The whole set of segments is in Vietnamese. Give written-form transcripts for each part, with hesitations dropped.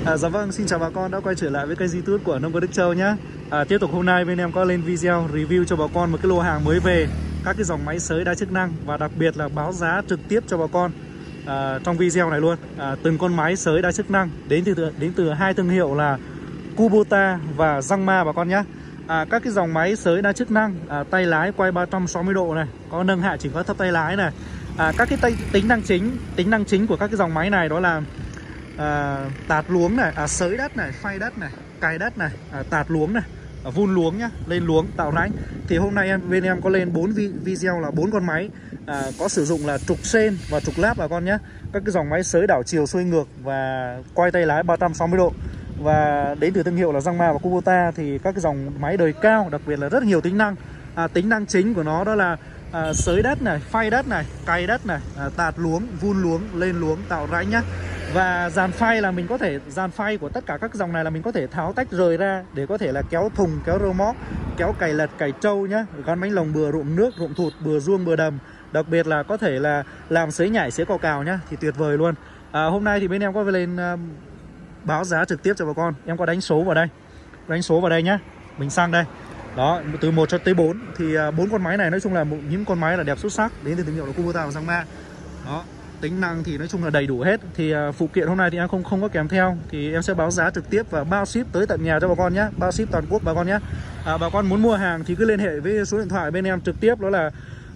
Dạ vâng, xin chào bà con đã quay trở lại với kênh YouTube của Nông Dân Đức Châu nhé. Tiếp tục hôm nay bên em có lên video review cho bà con một cái lô hàng mới về, các cái dòng máy sới đa chức năng, và đặc biệt là báo giá trực tiếp cho bà con trong video này luôn. Từng con máy sới đa chức năng đến từ hai thương hiệu là Kubota và Rangma bà con nhé. Các cái dòng máy sới đa chức năng, tay lái quay 360 độ này, có nâng hạ chỉnh các thấp tay lái này. Các cái tính năng chính của các cái dòng máy này đó là tạt luống này, sới đất này, phay đất này, cày đất này, tạt luống này, vun luống nhá, lên luống tạo rãnh. Thì hôm nay bên em có lên 4 video là 4 con máy có sử dụng là trục sên và trục láp bà con nhé. Các cái dòng máy sới đảo chiều xuôi ngược và quay tay lái 360 độ, và đến từ thương hiệu là Rangma và Kubota. Thì các cái dòng máy đời cao, đặc biệt là rất nhiều tính năng. Tính năng chính của nó đó là sới đất này, phay đất này, cày đất này, tạt luống, vun luống, lên luống, tạo rãnh nhá. Và dàn phay là mình có thể, dàn phay của tất cả các dòng này là mình có thể tháo tách rời ra để có thể là kéo thùng, kéo rơ móc, kéo cày lật, cày trâu nhá, gắn bánh lồng bừa, ruộng nước, ruộng thụt, bừa ruông, bừa đầm. Đặc biệt là có thể là làm sới nhảy, sới cào cào nhá, thì tuyệt vời luôn. Hôm nay thì bên em có lên báo giá trực tiếp cho bà con. Em có đánh số vào đây nhá. Mình sang đây. Đó, từ 1 cho tới 4 thì 4 con máy này nói chung là những con máy là đẹp xuất sắc, đến từ thương hiệu là Kubota và Rangma. Đó, tính năng thì nói chung là đầy đủ hết. Thì phụ kiện hôm nay thì em không có kèm theo, thì em sẽ báo giá trực tiếp và bao ship tới tận nhà cho bà con nhé, bao ship toàn quốc bà con nhé. Bà con muốn mua hàng thì cứ liên hệ với số điện thoại bên em trực tiếp, đó là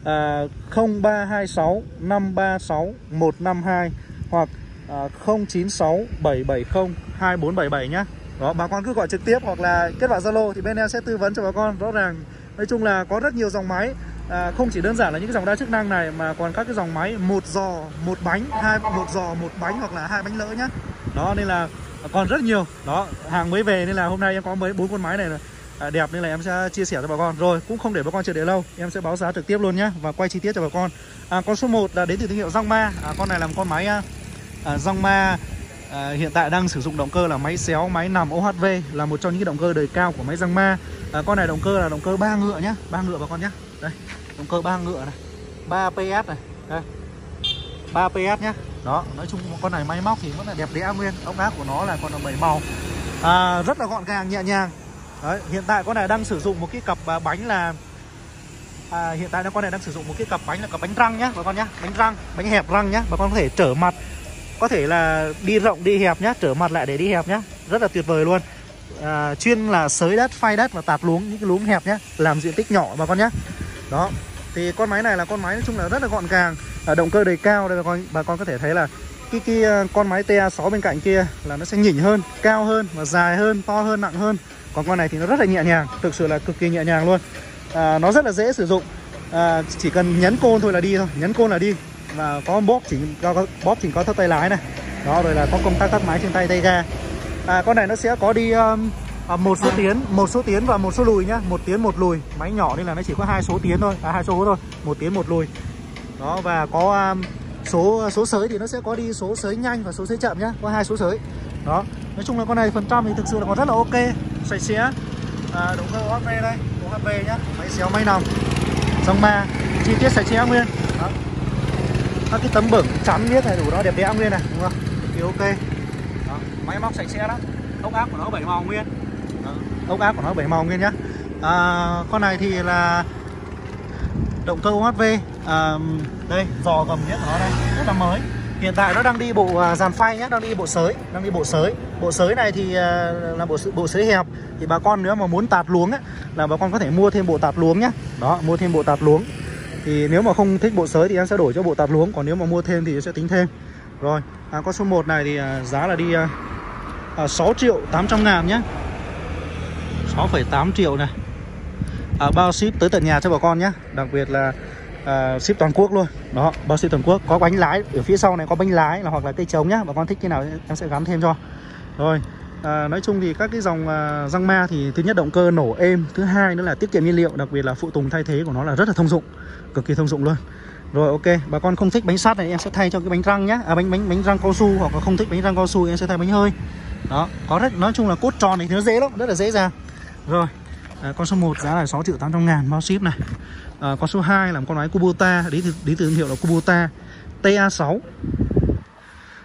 0326 536 152 hoặc 096 770 2477 nhé. Đó, bà con cứ gọi trực tiếp hoặc là kết bạn Zalo thì bên em sẽ tư vấn cho bà con rõ ràng. Nói chung là có rất nhiều dòng máy, không chỉ đơn giản là những cái dòng đa chức năng này mà còn các cái dòng máy một giò một bánh, một giò một bánh hoặc là 2 bánh lỡ nhá. Đó, nên là còn rất nhiều. Đó, hàng mới về nên là hôm nay em có mấy 4 con máy này đẹp nên là em sẽ chia sẻ cho bà con. Rồi, cũng không để bà con chờ đợi lâu, em sẽ báo giá trực tiếp luôn nhá và quay chi tiết cho bà con. Con số 1 là đến từ thương hiệu Rangma. Con này là một con máy Rangma. Hiện tại đang sử dụng động cơ là máy xéo, máy nằm OHV, là một trong những cái động cơ đời cao của máy Rangma. Con này động cơ là động cơ 3 ngựa nhá, 3 ngựa bà con nhá. Đây, động cơ 3 ngựa này, 3 PS này, đây, 3 PS nhá. Đó, nói chung con này máy móc thì vẫn là đẹp đẽ nguyên, ốc ác của nó là còn là 7 màu, rất là gọn gàng, nhẹ nhàng. Đấy, hiện tại con này đang sử dụng một cái cặp bánh là con này đang sử dụng một cái cặp bánh là cặp bánh răng nhá bà con nhá, bánh răng, bánh hẹp răng nhá. Bà con có thể trở mặt, có thể là đi rộng đi hẹp nhá, trở mặt lại để đi hẹp nhá, rất là tuyệt vời luôn. Chuyên là sới đất, phay đất và tạt luống, những cái luống hẹp nhá, làm diện tích nhỏ bà con nhá. Đó, thì con máy này là con máy nói chung là rất là gọn gàng, động cơ đời cao. Đây bà con có thể thấy là cái con máy TA6 bên cạnh kia là nó sẽ nhỉnh hơn, cao hơn và dài hơn, to hơn, nặng hơn. Còn con này thì nó rất là nhẹ nhàng, thực sự là cực kỳ nhẹ nhàng luôn. Nó rất là dễ sử dụng, chỉ cần nhấn côn thôi là đi thôi, nhấn côn là đi. Và có bóp chỉnh có thấp tay lái này. Đó, rồi là có công tắc tắt máy trên tay ga. Con này nó sẽ có đi một số tiến và một số lùi nhá, 1 tiến 1 lùi. Máy nhỏ nên là nó chỉ có 2 số tiến thôi, 2 số thôi, 1 tiến 1 lùi. Đó, và có số sới thì nó sẽ có đi số sới nhanh và số sới chậm nhá, có 2 số sới. Đó, nói chung là con này phần trăm thì thực sự là còn rất là ok, sạch sẽ. Động cơ OHV đây, OHV nhá, máy xéo máy nòng Rangma, chi tiết sạch sẽ nguyên. Đó, các cái tấm bửng chắn biết này đủ, đó đẹp đẽ nguyên này, đúng không? Thì ok. Đó, máy móc sạch sẽ lắm. Ốc ác của nó 7 màu nguyên. Đó, ốc ác của nó 7 màu nguyên nhá. Con này thì là động cơ OHV. Đây, giò gầm nhất của nó đây, rất là mới. Hiện tại nó đang đi bộ dàn phay nhé, đang đi bộ sới. Bộ sới này thì là bộ sới hẹp. Thì bà con nếu mà muốn tạt luống ấy, là bà con có thể mua thêm bộ tạt luống nhé. Đó, mua thêm bộ tạt luống. Thì nếu mà không thích bộ sới thì em sẽ đổi cho bộ tạt luống, còn nếu mà mua thêm thì sẽ tính thêm. Rồi, con số 1 này thì giá là đi 6 triệu 800 ngàn nhé, 6,8 triệu này. Bao ship tới tận nhà cho bà con nhé. Đặc biệt là ship toàn quốc luôn. Đó, bao ship toàn quốc. Có bánh lái, ở phía sau này có bánh lái là hoặc là cây trống nhá. Bà con thích cái nào em sẽ gắn thêm cho. Rồi, nói chung thì các cái dòng Rangma thì thứ nhất động cơ nổ êm, thứ hai nữa là tiết kiệm nhiên liệu, đặc biệt là phụ tùng thay thế của nó là rất là thông dụng, cực kỳ thông dụng luôn. Rồi ok, bà con không thích bánh sắt này em sẽ thay cho cái bánh răng nhá, bánh răng cao su, hoặc là không thích bánh răng cao su em sẽ thay bánh hơi. Đó, có rất, nói chung là cốt tròn này thì nó dễ lắm, rất là dễ dàng. Rồi, con số 1 giá là 6 triệu 800 ngàn bao ship này. Con số 2 là một con máy Kubota, đến từ thương hiệu là Kubota TA6.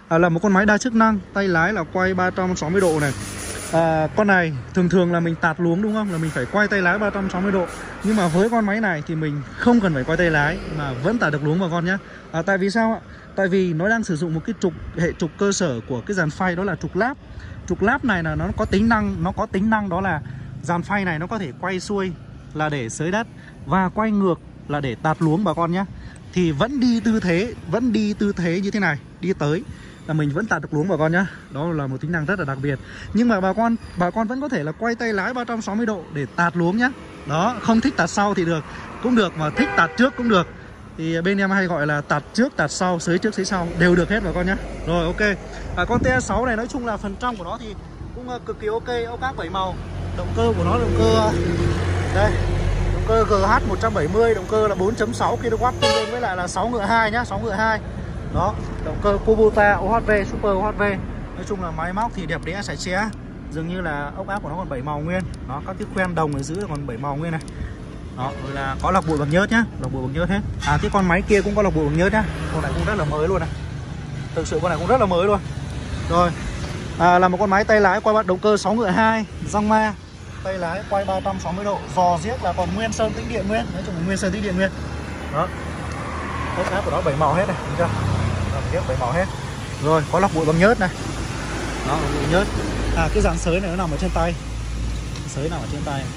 là một con máy đa chức năng, tay lái là quay 360 độ này. Con này thường là mình tạt luống đúng không, là mình phải quay tay lái 360 độ. Nhưng mà với con máy này thì mình không cần phải quay tay lái mà vẫn tạt được luống bà con nhé. Tại vì sao ạ? Tại vì nó đang sử dụng một cái hệ trục cơ sở của cái dàn phay, đó là trục láp. Trục láp này là nó có tính năng đó là dàn phay này nó có thể quay xuôi là để xới đất và quay ngược là để tạt luống bà con nhé. Thì vẫn đi tư thế như thế này, đi tới là mình vẫn tạt được luống bà con nhá. Đó là một tính năng rất là đặc biệt. Nhưng mà bà con vẫn có thể là quay tay lái 360 độ để tạt luống nhá. Đó, không thích tạt sau thì cũng được, mà thích tạt trước cũng được. Thì bên em hay gọi là tạt trước, tạt sau, xới trước, xới sau đều được hết bà con nhá. Rồi ok. Con TS6 này nói chung là phần trong của nó thì cũng cực kỳ ok, ốc áp 7 màu. Động cơ của nó động cơ đây, động cơ GH170, động cơ là 4.6 kW tương đương với lại là 6 ngựa 2 nhá, 6 ngựa 2. Đó, động cơ Kubota OHV, Super OHV. Nói chung là máy móc thì đẹp đẽ sạch sẽ. Dường như là ốc áp của nó còn 7 màu nguyên. Đó, các cái khoen đồng ở dưới còn 7 màu nguyên này. Đó, rồi là có lọc bụi bằng nhớt nhá, lọc bụi bằng nhớt hết. Cái con máy kia cũng có lọc bụi bằng nhớt nhá. Con này cũng rất là mới luôn này. Thực sự con này cũng rất là mới luôn. Rồi, là một con máy tay lái quay động cơ 6 ngựa 2, răng ma, tay lái quay 360 độ, giò giếc là còn nguyên sơn tĩnh điện nguyên, nói chung là nguyên sơn tĩnh điện nguyên. Đó. Ốc áp của nó 7 màu hết này, thấy chưa? Lọc giếc 7 màu hết. Rồi, có lọc bụi bằng nhớt này. Đó, lọc bụi nhớt. Cái dàn sới này nó nằm ở trên tay. Sới nằm ở trên tay.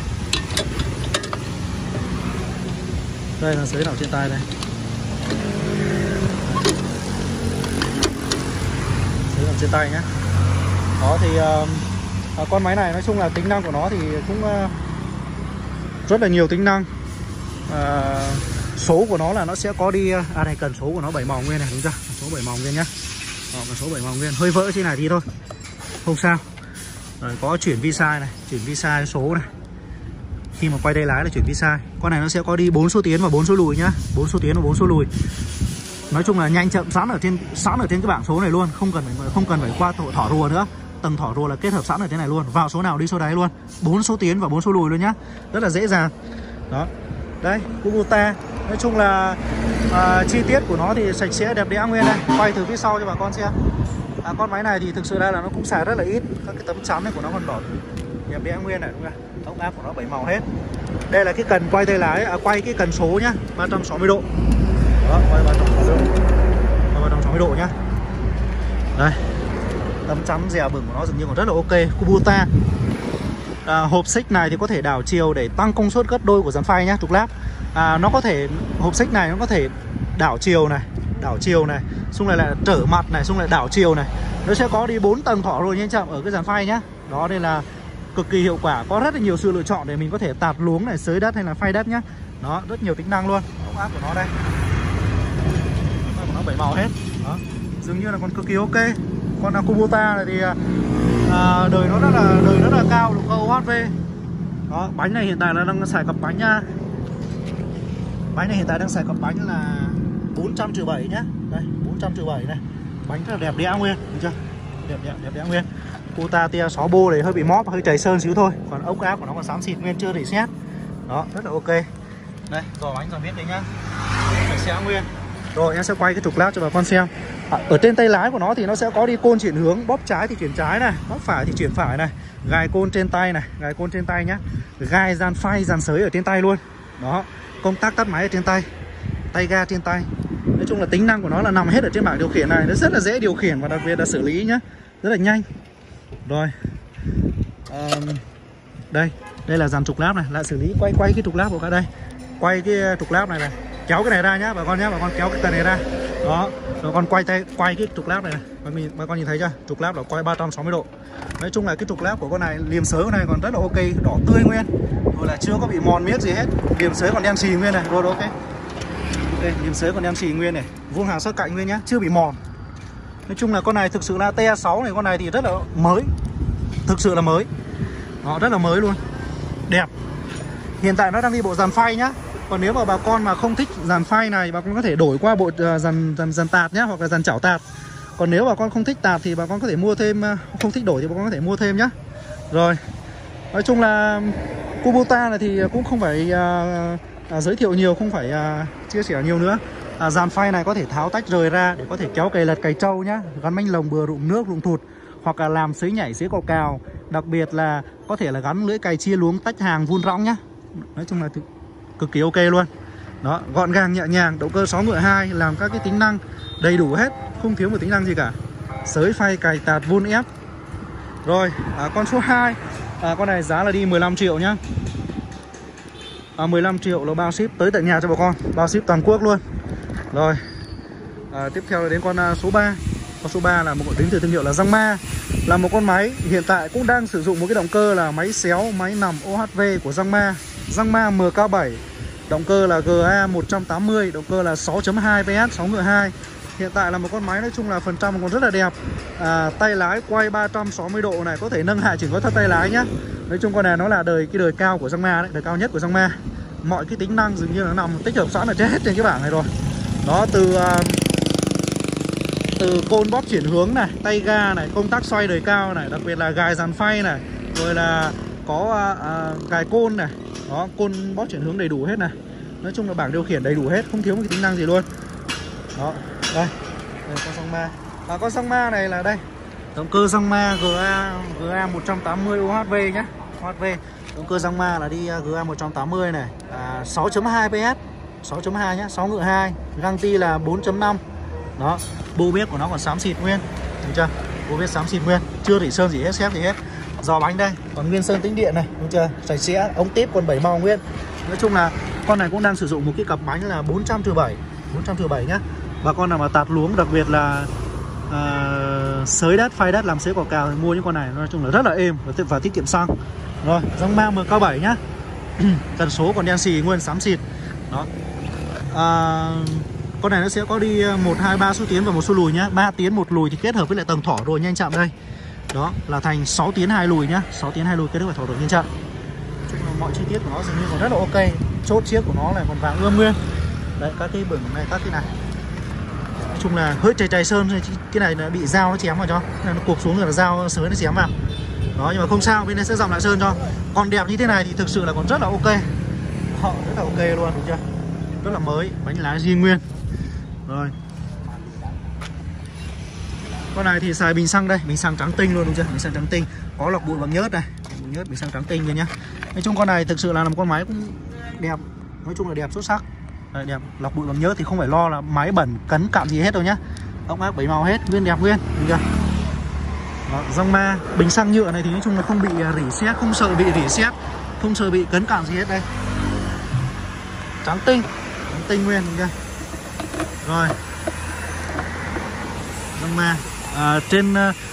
Đây là sới nằm trên tay đây. Sới nằm trên tay nhá. Đó thì con máy này nói chung là tính năng của nó thì cũng rất là nhiều tính năng. Số của nó là nó sẽ có đi này, cần số của nó 7 màu nguyên này, đúng chưa? Số 7 màu nguyên nhá. Cần số 7 màu nguyên, hơi vỡ trên này thì thôi, không sao. Rồi, có chuyển vi sai này, chuyển vi sai số này. Khi mà quay tay lái là chuyển vi sai. Con này nó sẽ có đi 4 số tiến và 4 số lùi nhá, 4 số tiến và 4 số lùi. Nói chung là nhanh chậm sẵn ở trên cái bảng số này luôn, không cần phải qua thỏ rùa nữa. Tầng thỏ rùa là kết hợp sẵn ở trên này luôn, vào số nào đi số đấy luôn. 4 số tiến và 4 số lùi luôn nhá. Rất là dễ dàng. Đó. Đây, Kubota. Nói chung là chi tiết của nó thì sạch sẽ đẹp đẽ nguyên này. Quay từ phía sau cho bà con xem. Con máy này thì thực sự ra là nó cũng xài rất là ít. Các cái tấm chắn này của nó còn đỏ đẹp đẽ nguyên này, đúng không? Ốc áp của nó 7 màu hết. Đây là cái cần quay tay lái, quay cái cần số nhá, 360 độ. Đó, quay 360 độ. Quay 360 độ nhá. Đây. Tấm chắn dè bừng của nó dường như còn rất là ok. Kubota. Hộp xích này thì có thể đảo chiều để tăng công suất gấp đôi của dàn phay nhá, trục láp. Nó có thể, hộp xích này nó có thể đảo chiều này, xung lại là trở mặt này, xung lại đảo chiều này. Nó sẽ có đi 4 tầng thỏ rồi nhanh chậm ở cái dàn phay nhá. Đó, nên là cực kỳ hiệu quả, có rất là nhiều sự lựa chọn để mình có thể tạt luống này, xới đất hay là phay đất nhá. Đó, rất nhiều tính năng luôn. Ốc áp của nó đây. Ốc áp của nó 7 màu hết. Đó, dường như là còn cực kỳ ok. Con Kubota này thì đời nó rất là cao, động cơ OHV. Đó, bánh này hiện tại là đang xài cặp bánh nha. Bánh này hiện tại đang xài cặp bánh là 400/7 nhá. Đây, 400/7 này. Bánh rất là đẹp đẽ nguyên, được chưa? Đẹp đẽ nguyên. Kubota TS6 bô này hơi bị móp, hơi chảy sơn xíu thôi. Còn ốc áp của nó còn xám xịt nguyên, chưa để xét. Đó, rất là ok. Đây, giò bánh giò viết đấy nhá. Sạch sẽ nguyên. Rồi em sẽ quay cái trục lát cho bà con xem. Ở trên tay lái của nó thì nó sẽ có đi côn chuyển hướng, bóp trái thì chuyển trái này, bóp phải thì chuyển phải này, gài côn trên tay này, gài côn trên tay nhá, gài dàn phay, dàn sới ở trên tay luôn. Đó, công tắc tắt máy ở trên tay, tay ga trên tay. Nói chung là tính năng của nó là nằm hết ở trên bảng điều khiển này, nó rất là dễ điều khiển và đặc biệt là xử lý nhá, rất là nhanh. Rồi, đây là dàn trục láp này, lại xử lý quay cái trục láp của cả đây, quay cái trục láp này này, kéo cái này ra nhá bà con nhá, bà con kéo cái cần này ra. Đó, rồi con quay cái trục láp này này, bà con nhìn thấy chưa? Trục láp là quay 360 độ. Nói chung là cái trục láp của con này, liềm sới con này còn rất là ok, đỏ tươi nguyên, rồi là chưa có bị mòn miếc gì hết, liềm sới còn đen xì nguyên này, rồi ok. Ok, liềm sới còn đen xì nguyên này, vuông hàng sắc cạnh nguyên nhá, chưa bị mòn. Nói chung là con này thực sự là TS6 này, con này thì rất là mới, thực sự là mới. Đó, rất là mới luôn, đẹp. Hiện tại nó đang đi bộ dàn phay nhá. Còn nếu mà bà con mà không thích dàn phay này, bà con có thể đổi qua bộ dàn tạt nhá, hoặc là dàn chảo tạt. Còn nếu bà con không thích tạt thì bà con có thể mua thêm, không thích đổi thì bà con có thể mua thêm nhá. Rồi, nói chung là Kubota này thì cũng không phải giới thiệu nhiều, không phải chia sẻ nhiều nữa. Dàn phay này có thể tháo tách rời ra để có thể kéo cày lật cày trâu nhá, gắn manh lồng bừa rụng nước rụng thụt, hoặc là làm sấy nhảy sấy cào cào. Đặc biệt là có thể là gắn lưỡi cày chia luống tách hàng vun rõng nhá. Nói chung là cực kỳ ok luôn. Đó, gọn gàng nhẹ nhàng, động cơ 6 ngựa 2, làm các cái tính năng đầy đủ hết, không thiếu một tính năng gì cả. Sới phay cày tạt vun ép. Rồi, con số 2, con này giá là đi 15 triệu nhá. 15 triệu là bao ship tới tận nhà cho bà con, bao ship toàn quốc luôn. Rồi, tiếp theo là đến con số 3. Con số 3 là một đến từ thương hiệu là Yangma, là một con máy hiện tại cũng đang sử dụng một cái động cơ là máy xéo, máy nằm OHV của Yangma, Yangma MK7. Động cơ là GA 180, động cơ là 6.2 PS, 6 ngựa 2. Hiện tại là một con máy nói chung là phần trăm còn rất là đẹp. Tay lái quay 360 độ này, có thể nâng hạ chỉnh có thất tay lái nhá. Nói chung con này nó là đời cao của Yangma đấy, đời cao nhất của Yangma. Mọi cái tính năng dường như là nằm tích hợp sẵn ở trên hết trên cái bảng này rồi. Đó, từ côn bóp chuyển hướng này, tay ga này, công tắc xoay đời cao này, đặc biệt là gài dàn phay này, rồi là có gài côn này. Đó, côn bóp chuyển hướng đầy đủ hết này. Nói chung là bảng điều khiển đầy đủ hết, không thiếu một cái tính năng gì luôn. Đó, đây con Yangma. Con Yangma này là đây, động cơ Yangma GA 180 UHV nhé, UHV. Động cơ Yangma là đi GA 180 này, 6.2 PS, 6.2 nhé, 6 ngựa 2, găng ti là 4.5. Đó, bô bếp của nó còn xám xịt nguyên, được chưa? Bô bếp xám xịt nguyên, chưa rỉ sơn gì hết, xếp gì hết. Giò bánh đây, còn nguyên sơn tĩnh điện này, được chưa? Sạch sẽ, ống tiếp còn 7 màu nguyên. Nói chung là con này cũng đang sử dụng một cái cặp bánh là 400/7 nhá. Và con nào mà tạt luống, đặc biệt là sới đất, phay đất, làm sới cào cào thì mua những con này nói chung là rất là êm và tiết kiệm xăng. Rồi, Yangma MK7 nhá. Tần số còn đen xì nguyên, xám xịt. Đó. Con này nó sẽ có đi 1, 2, 3 số tiến và 1 số lùi nhá. 3 tiến 1 lùi thì kết hợp với lại tầng thỏ rồi nhanh chậm đây. Đó là thành 6 tiến 2 lùi nhá. 6 tiến 2 lùi kết hợp với thỏ rồi nhanh chậm. Mọi chi tiết của nó dường như còn rất là ok. Chốt chiếc của nó này còn vàng ươm nguyên. Đấy, các cái bửng này, các cái này. Nói chung là hơi chảy sơn. Cái này là bị dao nó chém vào cho, nó cụp xuống rồi là dao sới nó chém vào. Đó, nhưng mà không sao, bên đây sẽ dòng lại sơn cho. Còn đẹp như thế này thì thực sự là còn rất là ok. Họ rất là ok luôn, được chưa? Rất là mới, bánh lái zin nguyên. Rồi, con này thì xài bình xăng đây, bình xăng trắng tinh luôn, đúng chưa? Bình xăng trắng tinh, có lọc bụi bằng nhớt này, nhớt bình xăng trắng tinh rồi nhá. Nói chung con này thực sự là một con máy cũng đẹp, nói chung là đẹp xuất sắc. Đây, đẹp, lọc bụi bằng nhớt thì không phải lo là máy bẩn cấn cặn gì hết đâu nhá. Ốc ác 7 màu hết, nguyên đẹp nguyên, được chưa? Đó, Yangma, bình xăng nhựa này thì nói chung là không bị rỉ sét, không sợ bị rỉ sét, không sợ bị cấn cặn gì hết đây. Trắng tinh nguyên, được chưa? Rồi, Yangma trên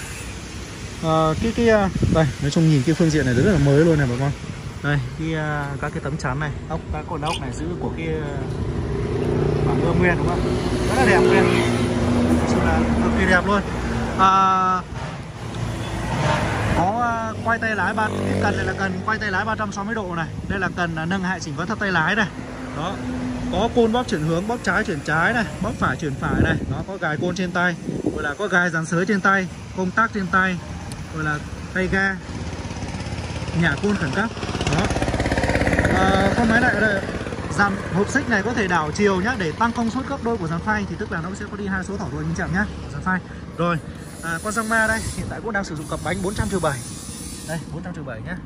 đây, nói chung nhìn cái phương diện này rất là mới luôn này bà con. Đây, các cái tấm chắn này, các con ốc này giữ của cái bảng ươm nguyên, đúng không? Rất là đẹp nguyên, thực sự là cực kỳ đẹp luôn. Có quay tay lái cái cần này là cần quay tay lái 360 độ này. Đây là cần nâng hạ chỉnh có thấp tay lái này. Đó, có côn bóp chuyển hướng, bóp trái chuyển trái này, bóp phải chuyển phải này. Đó, có gài côn trên tay, rồi là có gài dàn sới trên tay, công tắc trên tay, rồi là tay ga, nhả côn khẩn cấp. Đó, con máy này đây, dàn hộp xích này có thể đảo chiều nhá, để tăng công suất gấp đôi của dàn phay, thì tức là nó sẽ có đi 2 số thỏ ruồi như chậm nhá, dàn phay. Rồi, con Yangma đây hiện tại cũng đang sử dụng cặp bánh 400/7. Đây, 400/7 nhá.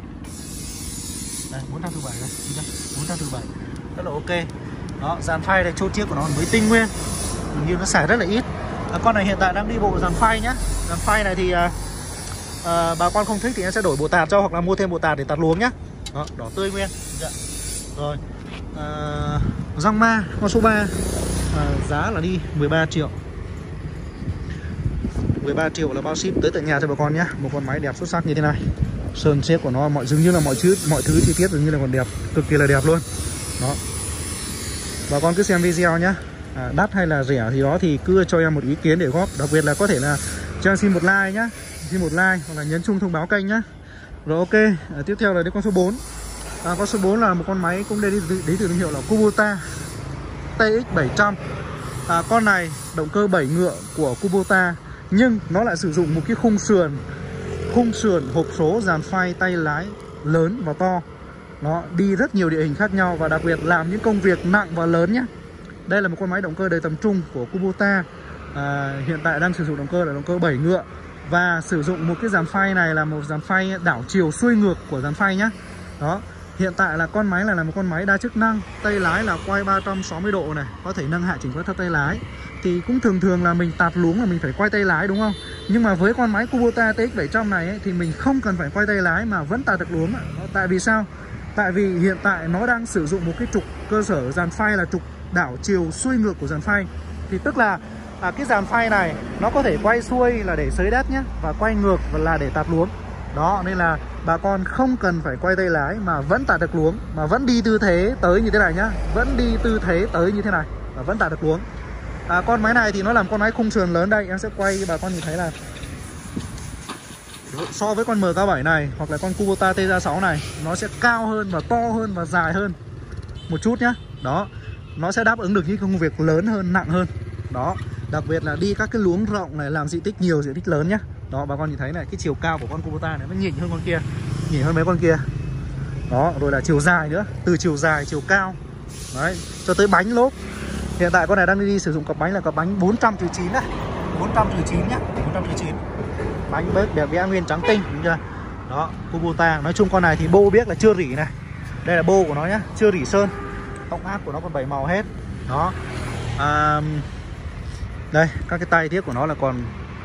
Đây, 400/7 đây, 400/7. Rất là ok. Đó, dàn phay đây, chốt chiếc của nó mới tinh nguyên, như nó xài rất là ít. Con này hiện tại đang đi bộ dàn phay nhá. Dàn phay này thì bà con không thích thì em sẽ đổi bộ tạt cho, hoặc là mua thêm bộ tạt để tạt luống nhá. Đó, đỏ tươi nguyên. Rồi, Yangma con số 3, giá là đi 13 triệu. 13 triệu là bao ship tới tận nhà cho bà con nhé. Một con máy đẹp xuất sắc như thế này. Sơn xếp của nó dường như là mọi thứ chi tiết dường như là còn đẹp, cực kỳ là đẹp luôn. Đó, bà con cứ xem video nhé. Đắt hay là rẻ thì đó thì cứ cho em một ý kiến để góp. Đặc biệt là có thể là cho em xin một like nhá, xin một like hoặc là nhấn chuông thông báo kênh nhá. Rồi ok, tiếp theo là đến con số 4. Con số 4 là một con máy cũng đến từ thương hiệu là Kubota TX700. Con này động cơ 7 ngựa của Kubota, nhưng nó lại sử dụng một cái khung sườn hộp số, dàn phay, tay lái lớn và to. Nó đi rất nhiều địa hình khác nhau, và đặc biệt làm những công việc nặng và lớn nhé. Đây là một con máy động cơ đời tầm trung của Kubota. Hiện tại đang sử dụng động cơ là động cơ 7 ngựa. Và sử dụng một cái dàn phay này là một dàn phay đảo chiều xuôi ngược của dàn phay nhá. Đó. Hiện tại là con máy này là một con máy đa chức năng. Tay lái là quay 360 độ này, có thể nâng hạ chỉnh quay thấp tay lái. Thì cũng thường là mình tạt luống là mình phải quay tay lái đúng không? Nhưng mà với con máy Kubota TX700 này ấy, thì mình không cần phải quay tay lái mà vẫn tạt được luống. Tại vì sao? Tại vì hiện tại nó đang sử dụng một cái trục cơ sở dàn phay là trục đảo chiều xuôi ngược của dàn phay. Thì tức là cái dàn phay này nó có thể quay xuôi là để xới đất nhé, và quay ngược là để tạt luống. Đó, nên là bà con không cần phải quay tay lái mà vẫn tạt được luống, mà vẫn đi tư thế tới như thế này nhá, vẫn đi tư thế tới như thế này và vẫn tạt được luống. Con máy này thì nó làm con máy khung sườn lớn. Đây em sẽ quay bà con nhìn thấy là so với con MK7 này hoặc là con Kubota TZ6 này, nó sẽ cao hơn và to hơn và dài hơn một chút nhá. Đó, nó sẽ đáp ứng được những công việc lớn hơn, nặng hơn. Đó, đặc biệt là đi các cái luống rộng này, làm diện tích nhiều, diện tích lớn nhá. Đó, bà con nhìn thấy này, cái chiều cao của con Kubota này nó nhỉnh hơn con kia, nhỉnh hơn mấy con kia. Đó, rồi là chiều dài nữa, từ chiều dài, chiều cao đấy, cho tới bánh lốp. Hiện tại con này đang đi sử dụng cặp bánh là cặp bánh 400-9 này, 400-9 nhá, 400-9. Bánh bếp đẹp đẽ nguyên trắng tinh, đúng chưa? Đó, Kubota, nói chung con này thì bô biết là chưa rỉ này. Đây là bô của nó nhá, chưa rỉ sơn. Tông áp của nó còn 7 màu hết. Đó. Đây, các cái tay tiếc của nó là còn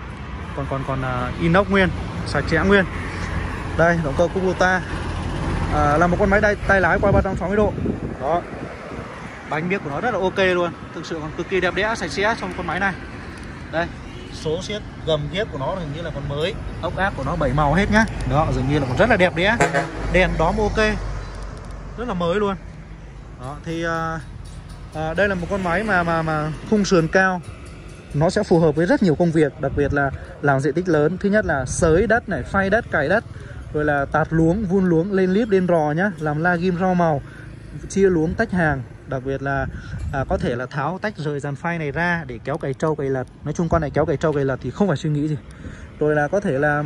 inox nguyên, sạch sẽ nguyên. Đây, động cơ Kubota. Là một con máy tay lái quay 360 độ. Đó. Bánh biếc của nó rất là ok luôn, thực sự còn cực kỳ đẹp đẽ, sạch sẽ trong con máy này. Đây, số siết gầm ghiếc của nó hình như là còn mới, ốc áp của nó 7 màu hết nhá. Đó, dường như là còn rất là đẹp đẽ. Đèn đóm ok, rất là mới luôn. Đó, thì đây là một con máy mà khung sườn cao, nó sẽ phù hợp với rất nhiều công việc, đặc biệt là làm diện tích lớn. Thứ nhất là xới đất này, phay đất, cày đất, rồi là tạt luống, vun luống, lên líp, lên rò nhá, làm la ghim rau màu, chia luống, tách hàng. Đặc biệt là có thể là tháo tách rời dàn phay này ra để kéo cày trâu cày lật. Nói chung con này kéo cày trâu cày lật thì không phải suy nghĩ gì. Rồi là có thể là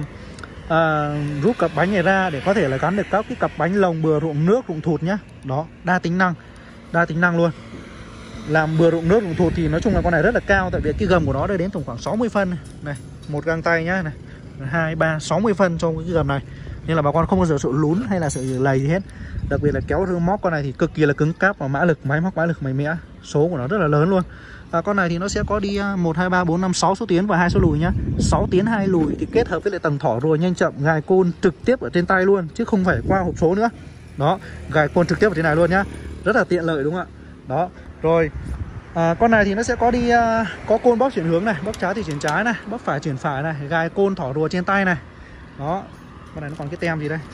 rút cặp bánh này ra để có thể là gắn được các cái cặp bánh lồng, bừa, ruộng nước, ruộng thụt nhá. Đó, đa tính năng luôn. Làm bừa, ruộng nước, ruộng thụt thì nói chung là con này rất là cao. Tại vì cái gầm của nó đây đến khoảng 60 phân này, một găng tay nhá, này 2, 3, 60 phân trong cái gầm này. Nên là bà con không bao giờ sợ lún hay là sợ lầy gì hết. Đặc biệt là kéo rơ móc con này thì cực kỳ là cứng cáp và máy móc mã lực mạnh mẽ. Số của nó rất là lớn luôn. Con này thì nó sẽ có đi 1, 2, 3, 4, 5, 6 số tiến và 2 số lùi nhá. 6 tiến 2 lùi thì kết hợp với lại tầng thỏ rồi nhanh chậm, gài côn trực tiếp ở trên tay luôn chứ không phải qua hộp số nữa. Đó, gài côn trực tiếp ở trên này luôn nhá. Rất là tiện lợi đúng không ạ? Đó. Rồi con này thì nó sẽ có đi có côn bóp chuyển hướng này, bóp trái thì chuyển trái này, bóp phải chuyển phải này, gài côn thỏ rùa trên tay này. Đó. Con này nó còn cái tem gì đây?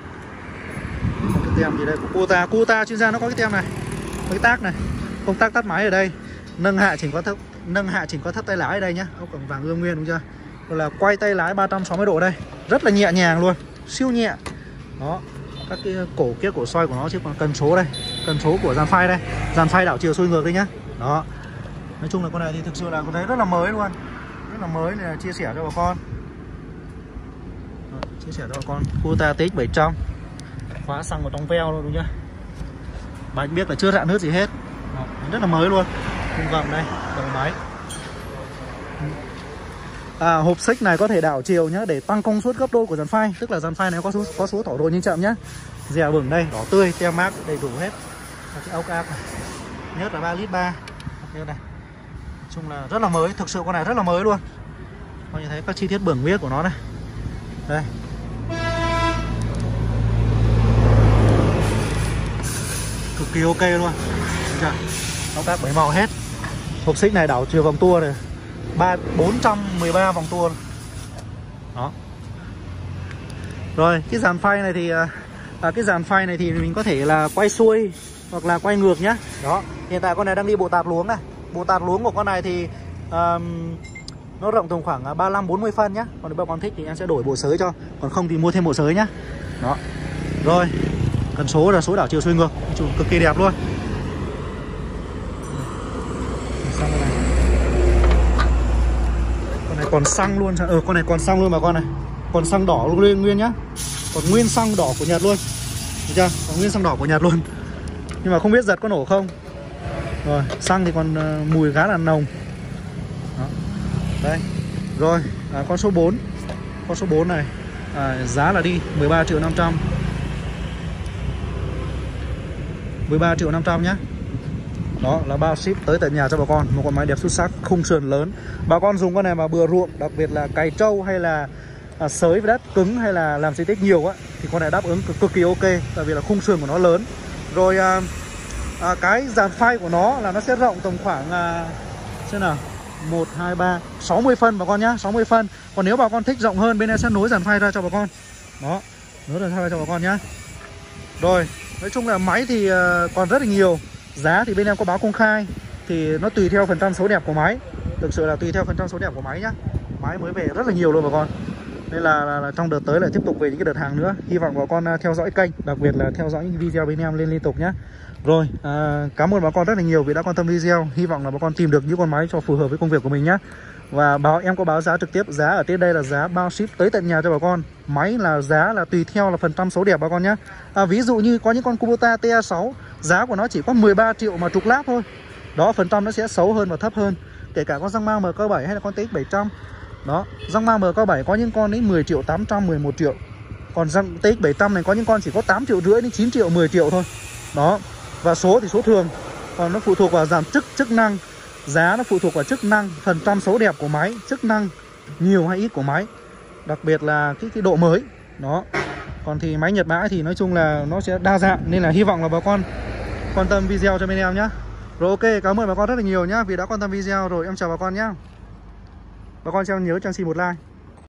Cái tem gì đây? Kubota chuyên gia nó có cái tem này, cái tác này, công tắc tắt máy ở đây, nâng hạ chỉnh có thấp tay lái ở đây nhá, ốc cổng vàng ương nguyên đúng chưa? Rồi là quay tay lái 360 độ đây, rất là nhẹ nhàng luôn, siêu nhẹ. Đó, các cái cổ kia, cổ soi của nó chứ còn cần số đây, cần số của dàn phay đây, dàn phay đảo chiều xuôi ngược đây nhá. Đó, nói chung là con này thì thực sự là con thấy rất là mới luôn, rất là mới này, chia sẻ cho bà con. Chia sẻ cho bà con Kubota TX700, khóa xăng vào trong veo luôn đúng chưa? Bánh biết là chưa rạn nước gì hết. Đó, rất là mới luôn. Khung gầm đây, đầu máy. Hộp xích này có thể đảo chiều nhá, để tăng công suất gấp đôi của dàn phay. Tức là dàn phay này có số thỏ đồi nhanh chậm nhá. Dè bửng đây, đỏ tươi, tem mác đầy đủ hết. Và cái ốc áp này, nhớt là 3,3 lít. Nhớt này, nói chung là rất là mới, thực sự con này rất là mới luôn. Có như thấy các chi tiết bửng viết của nó này. Đây, cực kỳ ok luôn. Ốc áp 7 màu hết. Hộp xích này đảo chiều vòng tua này 413 vòng tua. Đó. Rồi cái dàn phay này thì mình có thể là quay xuôi hoặc là quay ngược nhá. Đó, hiện tại con này đang đi bộ tạt luống này. Bộ tạt luống của con này thì nó rộng tầm khoảng 35-40 phân nhá. Còn nếu bà con thích thì em sẽ đổi bộ sới cho, còn không thì mua thêm bộ sới nhá. Đó. Rồi, cần số là số đảo chiều xuôi ngược, chủ cực kỳ đẹp luôn. Con này còn xăng luôn, con này còn xăng luôn bà con này, còn xăng đỏ luôn nguyên nhá, còn nguyên xăng đỏ của Nhật luôn, được chưa? Còn nguyên xăng đỏ của Nhật luôn, nhưng mà không biết giật có nổ không. Rồi xăng thì còn mùi khá là nồng. Đó. Đây. Rồi con số 4. Con số 4 này giá là đi 13.500.000. 13.500.000 nhá. Đó là bao ship tới tận nhà cho bà con. Một con máy đẹp xuất sắc, khung sườn lớn. Bà con dùng con này mà bừa ruộng, đặc biệt là cày trâu hay là sới với đất cứng hay là làm diện tích nhiều á, thì con này đáp ứng cực kỳ ok. Tại vì là khung sườn của nó lớn. Rồi cái dàn phay của nó là nó sẽ rộng tầm khoảng xem nào, 1, 2, 3, 60 phân bà con nhá, 60 phân. Còn nếu bà con thích rộng hơn, bên em sẽ nối dàn phay ra cho bà con. Đó, nối dàn phay ra cho bà con nhá. Rồi, nói chung là máy thì còn rất là nhiều. Giá thì bên em có báo công khai. Thì nó tùy theo phần trăm số đẹp của máy. Thực sự là tùy theo phần trăm số đẹp của máy nhá. Máy mới về rất là nhiều luôn bà con. Nên là trong đợt tới lại tiếp tục về những cái đợt hàng nữa. Hy vọng bà con theo dõi kênh, đặc biệt là theo dõi những video bên em lên liên tục nhé. Rồi, cảm ơn bà con rất là nhiều vì đã quan tâm video. Hy vọng là bà con tìm được những con máy cho phù hợp với công việc của mình nhé. Và em có báo giá trực tiếp. Giá ở trên đây là giá bao ship tới tận nhà cho bà con. Máy là giá là tùy theo là phần trăm số đẹp bà con nhé. Ví dụ như có những con Kubota TA6, giá của nó chỉ có 13 triệu mà trục láp thôi. Đó, phần trăm nó sẽ xấu hơn và thấp hơn. Kể cả con răng mang MK7 hay là con TX700. Đó, răng mang MK7 có những con đến 10 triệu 800, 11 triệu. Còn răng TX700 này có những con chỉ có 8 triệu rưỡi đến 9 triệu, 10 triệu thôi. Đó, và số thì số thường. Còn nó phụ thuộc vào giảm chức năng. Giá nó phụ thuộc vào chức năng, phần trăm số đẹp của máy, chức năng nhiều hay ít của máy. Đặc biệt là cái độ mới. Đó. Còn thì máy Nhật bãi thì nói chung là nó sẽ đa dạng. Nên là hy vọng là bà con quan tâm video cho bên em nhé. Rồi ok, cảm ơn bà con rất là nhiều nhá vì đã quan tâm video. Rồi em chào bà con nhé. Bà con cho em nhớ cho em xin một like.